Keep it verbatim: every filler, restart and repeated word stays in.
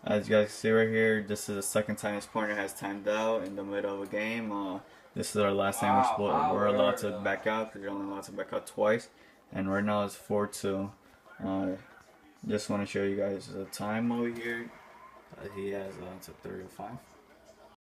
As you guys can see right here, this is the second time this partner has timed out in the middle of a game. Uh, this is our last time Wow, we're, wow, we're allowed word, to uh, back out because you're only allowed to back out twice. And right now it's four two. Uh, just want to show you guys the time over here. Uh, he has uh, it's a thirty-five.